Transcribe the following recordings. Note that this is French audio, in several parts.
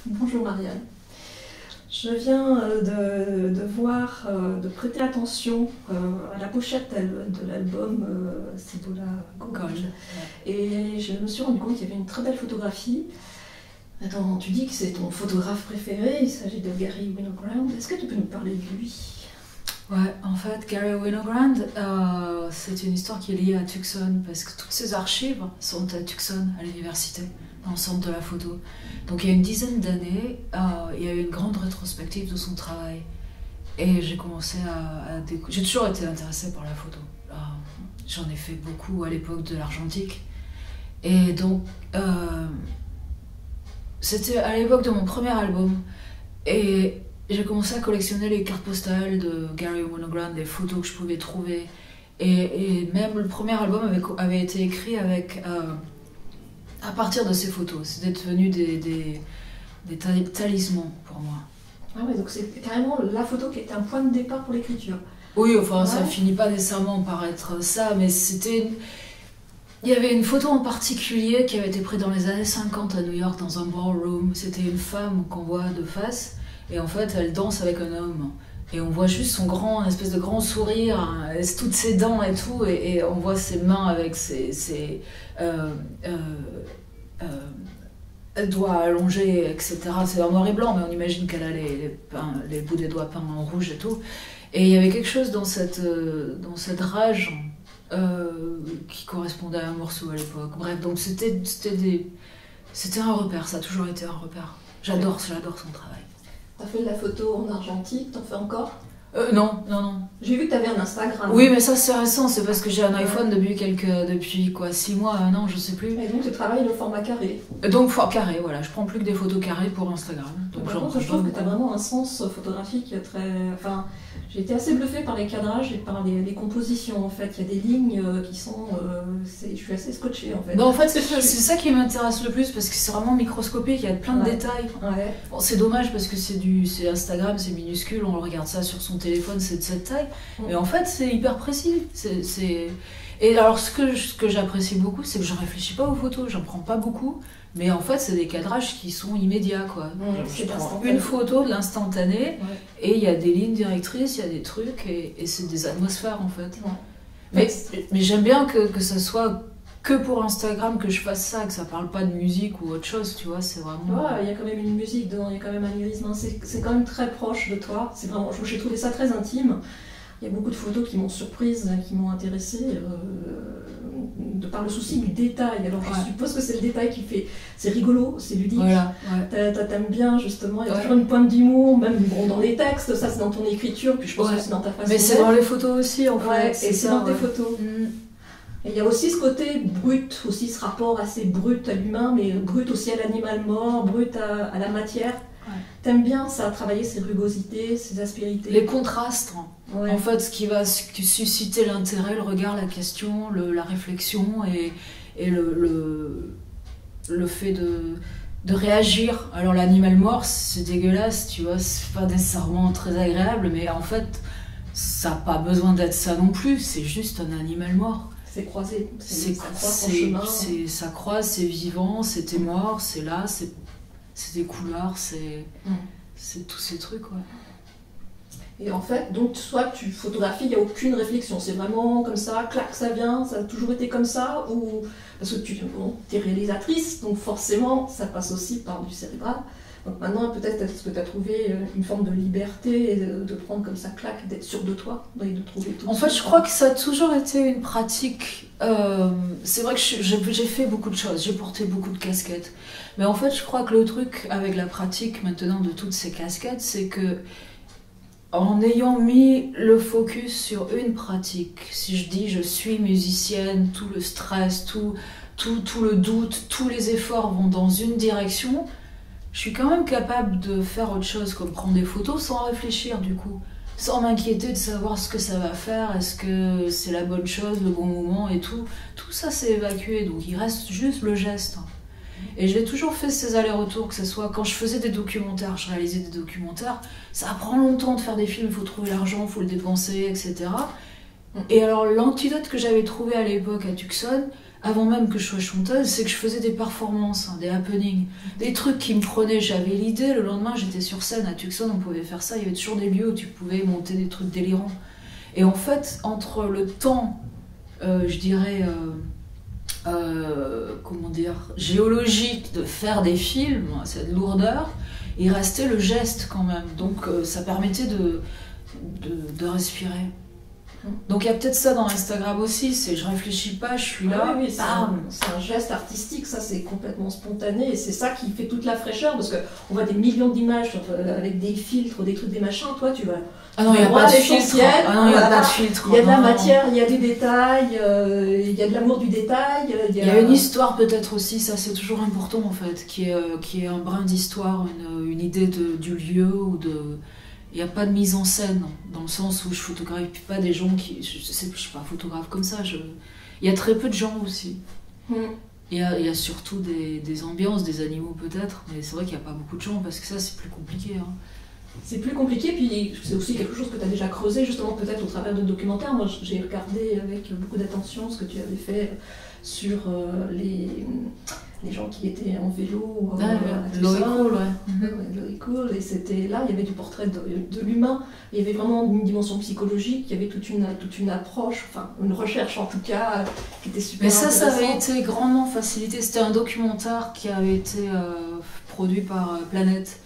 Bonjour Marianne. Je viens de voir, de prêter attention à la pochette de l'album Cédola Gold. Et je me suis rendu compte qu'il y avait une très belle photographie. Attends, tu dis que c'est ton photographe préféré, il s'agit de Garry Winogrand. Est-ce que tu peux nous parler de lui? Ouais, en fait, Garry Winogrand, c'est une histoire qui est liée à Tucson, parce que toutes ses archives sont à Tucson, à l'université, dans le centre de la photo. Donc il y a une dizaine d'années, il y a eu une grande rétrospective de son travail. Et j'ai commencé à découvrir. J'ai toujours été intéressée par la photo. J'en ai fait beaucoup à l'époque de l'argentique. Et donc, c'était à l'époque de mon premier album. Et j'ai commencé à collectionner les cartes postales de Garry Winogrand, des photos que je pouvais trouver. Et même le premier album avait été écrit avec, à partir de ces photos. C'était devenu des talismans pour moi. Ah ouais, donc c'est carrément la photo qui était un point de départ pour l'écriture. Oui, enfin, ouais. Ça finit pas nécessairement par être ça, mais c'était... Il y avait une photo en particulier qui avait été prise dans les années 50 à New York, dans un ballroom. C'était une femme qu'on voit de face, et en fait, elle danse avec un homme. Et on voit juste son grand, une espèce de grand sourire, hein, toutes ses dents et tout, et on voit ses mains avec ses doigts allongés, etc. C'est en noir et blanc, mais on imagine qu'elle a les bouts des doigts peints en rouge et tout. Et il y avait quelque chose dans cette rage qui correspondait à un morceau à l'époque. Bref, donc c'était un repère, ça a toujours été un repère. J'adore son travail. T'as fait de la photo en argentique, t'en fais encore? Non. J'ai vu que t'avais un Instagram. Oui, mais ça c'est récent, c'est parce que j'ai un iPhone depuis quoi, 6 mois, 1 an, je sais plus. Et donc tu travailles le format carré. Donc carré, voilà, je prends plus que des photos carrées pour Instagram. Donc par contre, je trouve que t'as vraiment un sens photographique très... Enfin, j'ai été assez bluffée par les cadrages et par les compositions en fait. Il y a des lignes qui sont... je suis assez scotchée en fait. Non, en fait, c'est ça qui m'intéresse le plus parce que c'est vraiment microscopique, il y a plein de détails. Ouais. Bon, c'est dommage parce que c'est Instagram, c'est minuscule, on regarde ça sur son téléphone, c'est de cette taille. Mais en fait, c'est hyper précis. Et alors, ce que j'apprécie beaucoup, c'est que je réfléchis pas aux photos, j'en prends pas beaucoup. Mais en fait, c'est des cadrages qui sont immédiats, quoi. Je prends une photo de l'instantané, et il y a des lignes directrices, il y a des trucs, et c'est des atmosphères, en fait. Mais j'aime bien que ça soit que pour Instagram que je fasse ça, que ça parle pas de musique ou autre chose, tu vois, c'est vraiment... Ouais, il y a quand même une musique dedans, il y a quand même un lyrisme, c'est quand même très proche de toi, c'est vraiment... J'ai trouvé ça très intime. Il y a beaucoup de photos qui m'ont surprise, qui m'ont intéressée, de par le souci du détail. Alors je suppose que c'est le détail qui fait... C'est rigolo, c'est ludique. Voilà, t'aimes bien justement, il y a toujours une pointe d'humour, même dans les textes, ça c'est dans ton écriture, puis je pense que c'est dans ta façon. Mais c'est dans les photos aussi en fait. Et c'est dans tes photos. Et il y a aussi ce côté brut, aussi ce rapport assez brut à l'humain, mais brut aussi à l'animal mort, brut à la matière. T'aimes bien ça, travailler ces rugosités, ces aspérités. Les contrastes. En fait, ce qui va susciter l'intérêt, le regard, la question, la réflexion et le fait de réagir. Alors l'animal mort, c'est dégueulasse, tu vois, c'est pas nécessairement très agréable, mais en fait, ça n'a pas besoin d'être ça non plus, c'est juste un animal mort. C'est croisé, ça croise son chemin. Ça croise, c'est vivant, c'était mort, c'est là, c'est des couleurs, c'est tous ces trucs, Et en fait, donc soit tu photographies, il n'y a aucune réflexion, c'est vraiment comme ça, clac, ça vient, ça a toujours été comme ça, ou parce que tu es réalisatrice, donc forcément ça passe aussi par du cérébral. Donc maintenant peut-être est-ce que tu as trouvé une forme de liberté de prendre comme ça, clac, d'être sûre de toi, et de trouver tout. En fait, je crois que ça a toujours été une pratique. C'est vrai que j'ai fait beaucoup de choses, j'ai porté beaucoup de casquettes. Mais en fait, je crois que le truc avec la pratique maintenant de toutes ces casquettes, c'est que en ayant mis le focus sur une pratique, si je dis je suis musicienne, tout le stress, tout le doute, tous les efforts vont dans une direction, je suis quand même capable de faire autre chose, comme prendre des photos sans réfléchir du coup. Sans m'inquiéter de savoir ce que ça va faire, est-ce que c'est la bonne chose, le bon moment et tout. Tout ça c'est évacué, donc il reste juste le geste. Et j'ai toujours fait ces allers-retours, que ce soit quand je faisais des documentaires, je réalisais des documentaires, ça prend longtemps de faire des films, il faut trouver l'argent, il faut le dépenser, etc. Et alors l'antidote que j'avais trouvé à l'époque à Tucson, avant même que je sois chanteuse, c'est que je faisais des performances, des happenings, des trucs qui me prenaient. J'avais l'idée, le lendemain j'étais sur scène à Tucson, on pouvait faire ça, il y avait toujours des lieux où tu pouvais monter des trucs délirants. Et en fait, entre le temps, je dirais, comment dire, géologique de faire des films, cette lourdeur, il restait le geste quand même. Donc ça permettait de respirer. Donc il y a peut-être ça dans Instagram aussi, c'est je réfléchis pas, je suis là. Oui, c'est un geste artistique, ça c'est complètement spontané et c'est ça qui fait toute la fraîcheur parce qu'on voit des millions d'images avec des filtres, des trucs, des machins, toi tu vas... Ah non, il n'y a pas de filtre. Ah non, il n'y a pas de filtre. Il y a de la matière, il y a du détail, il y a de l'amour du détail. Il y a une histoire peut-être aussi, ça c'est toujours important en fait, qui est un brin d'histoire, une idée du lieu ou de... Il n'y a pas de mise en scène, dans le sens où je photographie pas des gens qui... Je suis pas photographe comme ça. Il y a très peu de gens aussi. Il y a surtout des ambiances, des animaux peut-être, mais c'est vrai qu'il n'y a pas beaucoup de gens, parce que ça c'est plus compliqué. Hein. C'est plus compliqué, puis c'est aussi quelque chose que tu as déjà creusé, justement peut-être au travers de documentaires. Moi j'ai regardé avec beaucoup d'attention ce que tu avais fait sur les gens qui étaient en vélo à Tucson, Cool, et c'était là, il y avait du portrait de l'humain, il y avait vraiment une dimension psychologique, il y avait toute une approche, enfin une recherche en tout cas, qui était super intéressante. Mais ça avait été grandement facilité, c'était un documentaire qui avait été produit par Planète.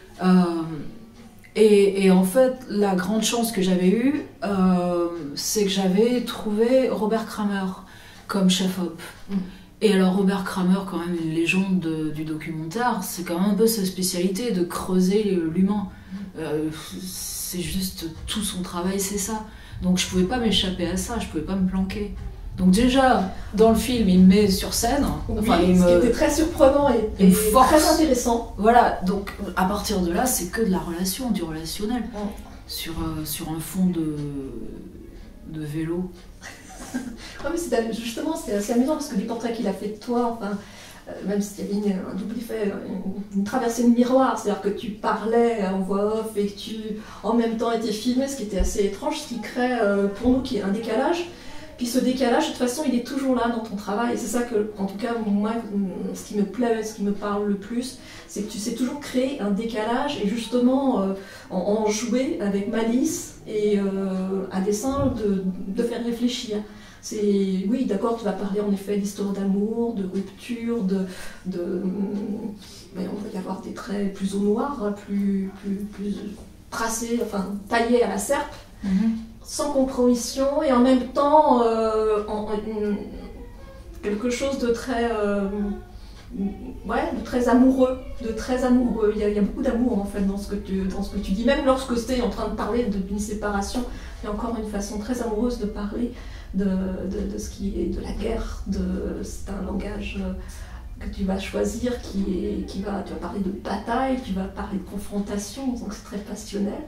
Et en fait, la grande chance que j'avais eue, c'est que j'avais trouvé Robert Kramer comme chef-op. Et alors Robert Kramer, quand même une légende du documentaire, c'est quand même un peu sa spécialité de creuser l'humain. C'est juste tout son travail, c'est ça. Donc je pouvais pas m'échapper à ça, je pouvais pas me planquer. Donc déjà, dans le film, il me met sur scène. Enfin, ce qui était très surprenant et très intéressant. Voilà, donc à partir de là, c'est que de la relation, du relationnel. Sur un fond de vélo. Ouais, mais justement, c'est assez amusant parce que les portraits qu'il a fait de toi, enfin, même s'il y avait un double effet, une traversée de miroir, c'est-à-dire que tu parlais en voix off et que tu, en même temps, étais filmé, ce qui était assez étrange, ce qui crée pour nous un décalage. Puis ce décalage, de toute façon, il est toujours là dans ton travail. Et c'est ça que, en tout cas, moi, ce qui me plaît, ce qui me parle le plus, c'est que tu sais toujours créer un décalage et justement en jouer avec malice et à dessein de faire réfléchir. Oui, d'accord, tu vas parler en effet d'histoire d'amour, de rupture, mais on va y avoir des traits plus au noir, plus tracés, enfin taillés à la serpe. Sans compromission et en même temps quelque chose de très amoureux, Il y a beaucoup d'amour en fait dans ce que tu dis, même lorsque tu es en train de parler d'une séparation, il y a encore une façon très amoureuse de parler de ce qui est de la guerre, c'est un langage que tu vas choisir tu vas parler de bataille, tu vas parler de confrontation, donc c'est très passionnel.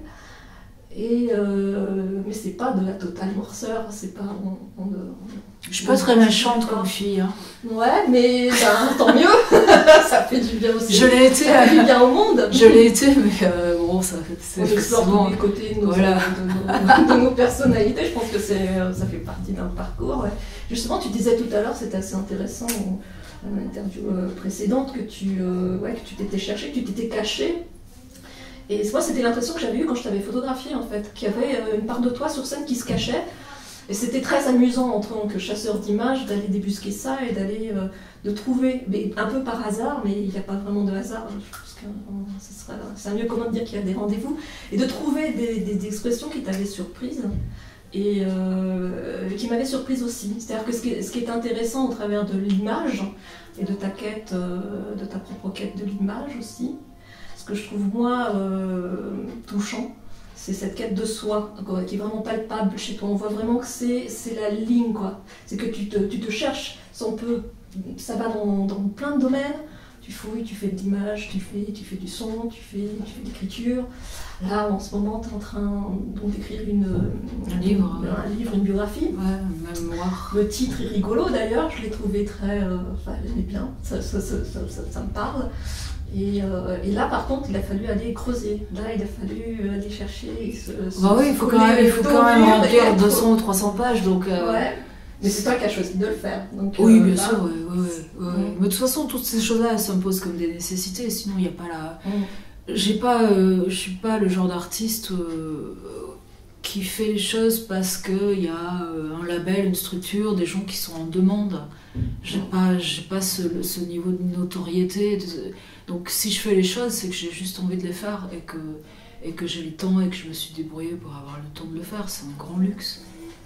Mais c'est pas de la totale noirceur, c'est pas... Je suis pas très méchante comme fille. Hein. Ouais, mais tant mieux, ça fait du bien aussi. Je l'ai été. Ça fait du bien au monde. Je l'ai été, mais bon, ça fait... On explore tous les côtés de nos personnalités, je pense que ça fait partie d'un parcours. Ouais. Justement, tu disais tout à l'heure, c'était assez intéressant, dans l'interview précédente, que tu t'étais cherché, que tu t'étais caché. Et moi, c'était l'impression que j'avais eue quand je t'avais photographié, en fait, qu'il y avait une part de toi sur scène qui se cachait. Et c'était très amusant, en tant que chasseur d'images, d'aller débusquer ça et d'aller de trouver, mais un peu par hasard, mais il n'y a pas vraiment de hasard, je pense que c'est mieux comment dire qu'il y a des rendez-vous, et de trouver des expressions qui t'avaient surprise et qui m'avaient surprise aussi. C'est-à-dire que ce qui est intéressant au travers de l'image et de ta quête, de ta propre quête de l'image aussi, ce que je trouve moi touchant, c'est cette quête de soi qui est vraiment palpable chez toi. On voit vraiment que c'est la ligne, quoi. C'est que tu te cherches, ça va dans plein de domaines. Tu fouilles, tu fais de l'image, tu fais du son, tu fais de l'écriture. Là, en ce moment, tu es en train d'écrire un livre, une biographie. Ouais, un mémoire. Le titre est rigolo d'ailleurs, je l'ai trouvé très... elle est bien, ça me parle. Et là, par contre, il a fallu aller creuser. Là, il a fallu aller chercher. Il faut quand même remplir 200 ou 300 pages. Donc, ouais. Mais c'est toi qui as choisi de le faire. Donc, oui, bien sûr, ouais. Mais de toute façon, toutes ces choses-là, elles s'imposent comme des nécessités, sinon il n'y a pas la... je suis pas le genre d'artiste qui fait les choses parce qu'il y a un label, une structure, des gens qui sont en demande. J'ai pas ce niveau de notoriété. Donc si je fais les choses, c'est que j'ai juste envie de les faire et que j'ai le temps et que je me suis débrouillée pour avoir le temps de le faire. C'est un grand luxe.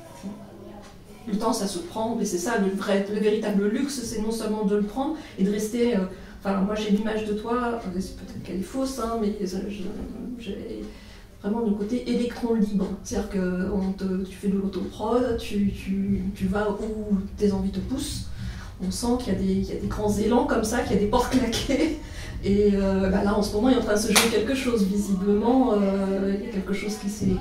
Le temps, ça se prend, mais c'est ça, le véritable luxe, c'est non seulement de le prendre et de rester... Enfin, moi j'ai l'image de toi, peut-être qu'elle est fausse, hein, mais j'ai vraiment le côté électron libre. C'est-à-dire que tu fais de l'autoprod, tu vas où tes envies te poussent. On sent qu'il y a des grands élans comme ça, qu'il y a des portes claquées. Et là, en ce moment, il est en train de se jouer quelque chose. Visiblement, il y a quelque chose qui s'est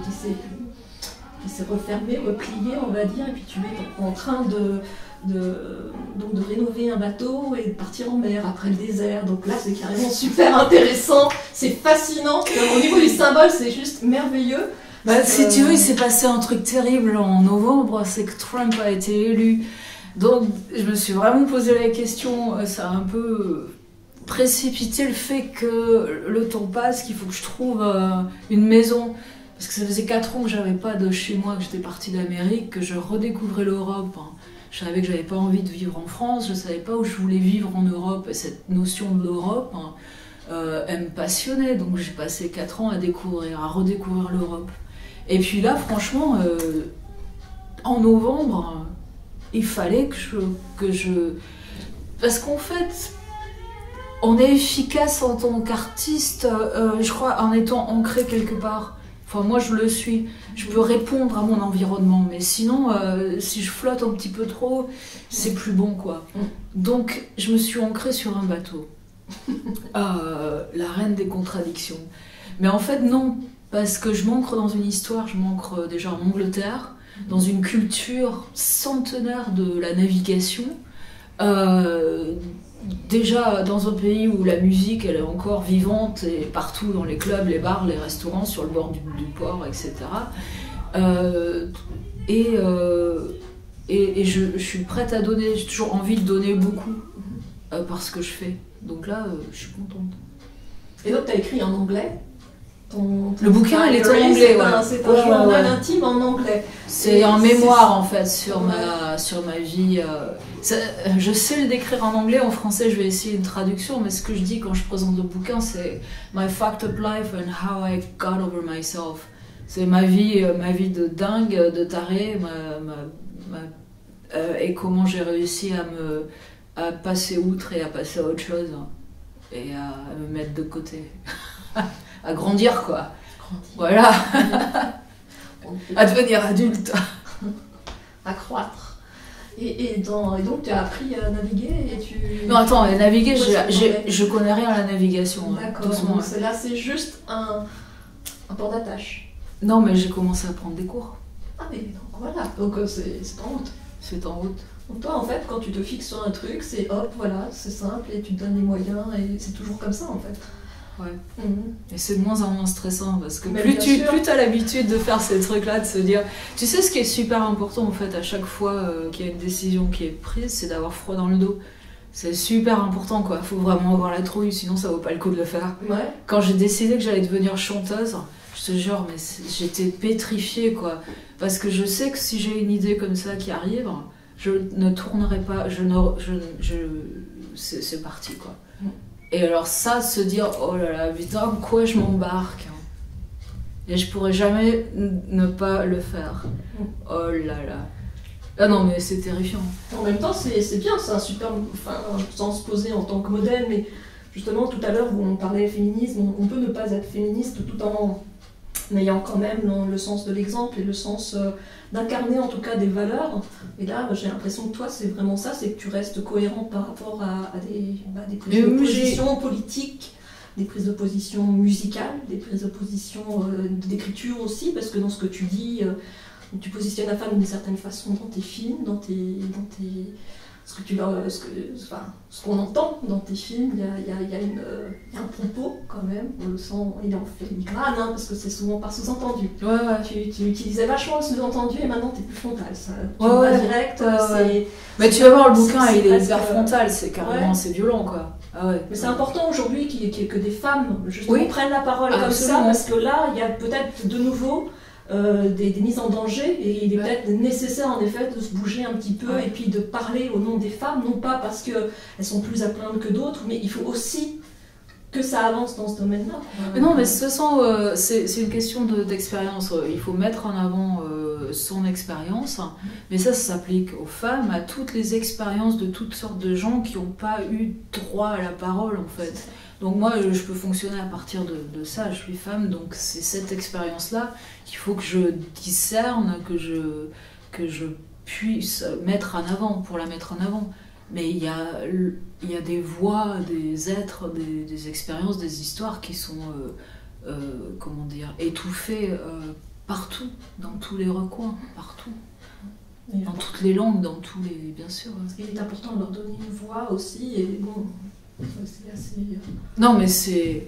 refermé, replié, on va dire. Et puis tu es en train donc de rénover un bateau et de partir en mer après le désert. Donc là, c'est carrément super intéressant. C'est fascinant. Au niveau du symbole, c'est juste merveilleux. Si tu veux, il s'est passé un truc terrible en novembre, c'est que Trump a été élu. Donc, je me suis vraiment posé la question, ça a un peu précipité le fait que le temps passe, qu'il faut que je trouve une maison. Parce que ça faisait 4 ans que j'avais pas de chez moi, que j'étais partie d'Amérique, que je redécouvrais l'Europe. Je savais que j'avais pas envie de vivre en France, je savais pas où je voulais vivre en Europe. Et cette notion de l'Europe, elle me passionnait. Donc j'ai passé 4 ans à redécouvrir l'Europe. Et puis là, franchement, en novembre, il fallait que je... Parce qu'en fait, on est efficace en tant qu'artiste, je crois, en étant ancré quelque part. Enfin, moi, je le suis. Je peux répondre à mon environnement. Mais sinon, si je flotte un petit peu trop, c'est plus bon, quoi. Donc, je me suis ancrée sur un bateau. La reine des contradictions. Mais en fait, non. Parce que je m'ancre dans une histoire. Je m'ancre déjà en Angleterre, dans une culture centenaire de la navigation. Déjà dans un pays où la musique elle est encore vivante et partout dans les clubs, les bars, les restaurants, sur le bord du port, etc. Et je suis prête à donner, j'ai toujours envie de donner beaucoup par ce que je fais. Donc là, je suis contente. Et donc tu as écrit en anglais le bouquin, il est en anglais. C'est un journal intime en anglais. C'est un mémoire en fait sur ma vie. Je sais le décrire en anglais, en français je vais essayer une traduction, mais ce que je dis quand je présente le bouquin, c'est My fucked up life and how I got over myself. C'est ma vie de dingue, de taré, et comment j'ai réussi à passer outre et à passer à autre chose, et à me mettre de côté. À grandir, quoi. Voilà. À devenir adulte. À croître. Et donc tu as appris à naviguer et tu... Non, attends, naviguer, je connais rien à la navigation. D'accord, donc là c'est juste un port d'attache. Non, mais j'ai commencé à prendre des cours. Ah mais donc voilà, donc c'est en route. C'est en route. Donc toi en fait, quand tu te fixes sur un truc, c'est hop, voilà, c'est simple et tu te donnes les moyens et c'est toujours comme ça en fait. Ouais. Et c'est de moins en moins stressant parce que plus tu as l'habitude de faire ces trucs-là, de se dire... Tu sais, ce qui est super important en fait à chaque fois qu'il y a une décision qui est prise, c'est d'avoir froid dans le dos. C'est super important, quoi. Faut vraiment avoir la trouille, sinon ça vaut pas le coup de le faire. Ouais. Quand j'ai décidé que j'allais devenir chanteuse, je te jure, mais j'étais pétrifiée, quoi. Parce que je sais que si j'ai une idée comme ça qui arrive, je ne tournerai pas, c'est parti, quoi. Et alors ça, se dire, oh là là, putain, quoi je m'embarque. Et je pourrais jamais ne pas le faire. Oh là là. Ah non, mais c'est terrifiant. En même temps, c'est bien, c'est un super... Enfin, sans se poser en tant que modèle, mais justement, tout à l'heure, où on parlait féminisme, on peut ne pas être féministe tout en ayant quand même le sens de l'exemple et le sens d'incarner en tout cas des valeurs. Et là, j'ai l'impression que toi, c'est vraiment ça, c'est que tu restes cohérente par rapport à des prises de position politiques, des prises de position musicales, des prises de position d'écriture aussi, parce que dans ce que tu dis, tu positionnes la femme d'une certaine façon dans tes films, dans tes ce qu'on entend dans tes films, il y a un propos quand même, on le sent, il en fait filigrane, hein, parce que c'est souvent par sous-entendu. Tu utilisais vachement le sous-entendu et maintenant t'es plus frontal, ça. Tu vas direct, c'est... Mais tu vas voir, le bouquin, il est hyper frontal, c'est carrément, c'est violent, quoi. Mais c'est important aujourd'hui que des femmes justement prennent la parole comme ça, parce que là, il y a peut-être de nouveau des mises en danger, et il est peut-être nécessaire en effet de se bouger un petit peu et puis de parler au nom des femmes, non pas parce qu'elles sont plus à plaindre que d'autres, mais il faut aussi que ça avance dans ce domaine-là. Mais non, mais de toute façon, c'est une question d'expérience. Il faut mettre en avant son expérience, mais ça s'applique aux femmes, à toutes les expériences de toutes sortes de gens qui n'ont pas eu droit à la parole, en fait. Donc moi, je peux fonctionner à partir de ça. Je suis femme, donc c'est cette expérience-là qu'il faut que je discerne, que je puisse mettre en avant, pour la mettre en avant. Mais il y a des voix, des êtres, des expériences, des histoires qui sont, comment dire, étouffées partout, dans tous les recoins, partout. Dans toutes les langues, dans tous les... bien sûr. Il est important de leur donner une voix aussi, et bon... C'est assez... Non, mais c'est...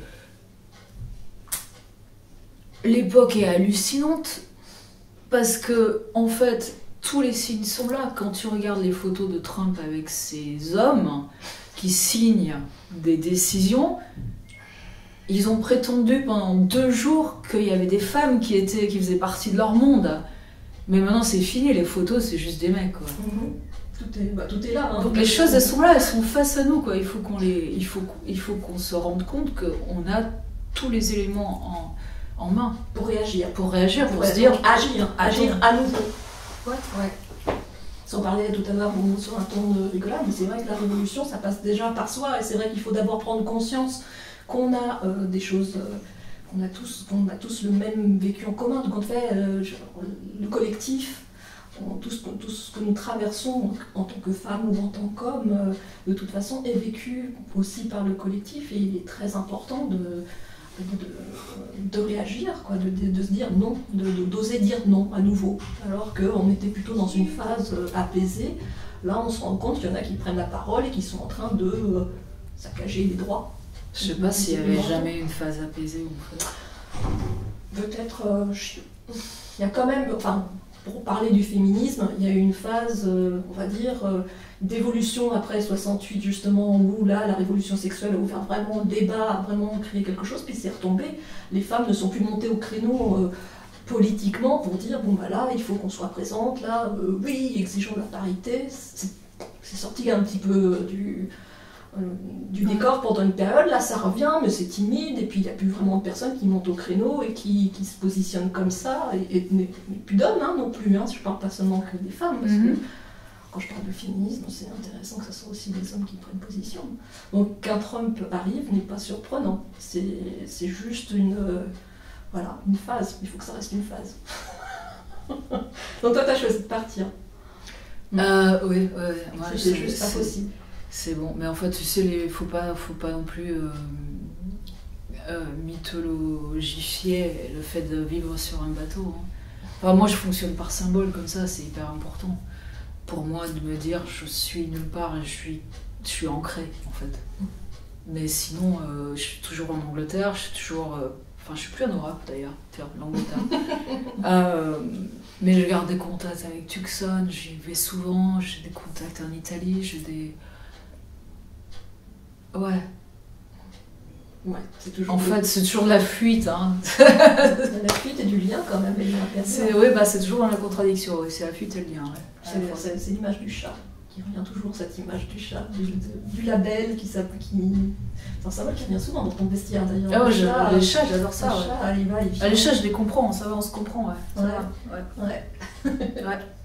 L'époque est hallucinante parce que, en fait, tous les signes sont là. Quand tu regardes les photos de Trump avec ces hommes qui signent des décisions, ils ont prétendu pendant 2 jours qu'il y avait des femmes qui faisaient partie de leur monde. Mais maintenant, c'est fini, les photos, c'est juste des mecs, quoi. Tout est là. Hein. Donc les choses, elles sont là, elles sont face à nous, quoi. Il faut qu'on se rende compte qu'on a tous les éléments en main. Pour réagir. Pour se dire... Agir à nouveau. Ouais. Sans parler tout à l'heure sur un ton de rigolade, mais c'est vrai que la révolution, ça passe déjà par soi, et c'est vrai qu'il faut d'abord prendre conscience qu'on a des choses... qu'on a tous le même vécu en commun. Donc en fait, le collectif... Tout ce que nous traversons en tant que femmes ou en tant qu'hommes, de toute façon, est vécu aussi par le collectif, et il est très important de réagir, quoi, de se dire non, d'oser dire non à nouveau, alors qu'on était plutôt dans une phase apaisée. Là, on se rend compte qu'il y en a qui prennent la parole et qui sont en train de saccager les droits. Je sais pas s'il y avait jamais une phase apaisée, en fait. Peut-être, il y a quand même... Pour parler du féminisme, il y a eu une phase, on va dire, d'évolution après 68, justement, où là, la révolution sexuelle a ouvert vraiment le débat, a vraiment créé quelque chose, puis c'est retombé. Les femmes ne sont plus montées au créneau politiquement pour dire, bon bah là, il faut qu'on soit présente, là, oui, exigeons la parité. C'est sorti un petit peu du décor pendant une période, là ça revient, mais c'est timide, et puis il n'y a plus vraiment de personnes qui montent au créneau et qui se positionnent comme ça, et plus d'hommes non plus, je parle pas seulement que des femmes, parce que quand je parle de féminisme, c'est intéressant que ce soit aussi des hommes qui prennent position. Donc qu'un Trump arrive n'est pas surprenant, c'est juste une phase, il faut que ça reste une phase. Donc toi t'as choisi de partir. Oui, c'est juste pas possible. C'est bon, mais en fait, tu sais, faut pas non plus mythologifier le fait de vivre sur un bateau. Enfin, moi, je fonctionne par symbole comme ça, c'est hyper important. Pour moi, de me dire, je suis nulle part et je suis ancrée, en fait. Mais sinon, je suis toujours en Angleterre, je suis plus en Europe d'ailleurs, l'Angleterre. Mais je garde des contacts avec Tucson, j'y vais souvent, j'ai des contacts en Italie, j'ai des... Ouais, c'est toujours... En fait, c'est toujours de la fuite. La fuite et du lien quand même. C'est toujours dans la contradiction, c'est la fuite et le lien. C'est l'image du chat, qui revient toujours, cette image du chat, du label qui s'appelle... C'est un symbole qui revient souvent dans ton vestiaire d'ailleurs. Les chats, j'adore ça. Les chats, les chats, je les comprends, ça va, on se comprend. Ouais.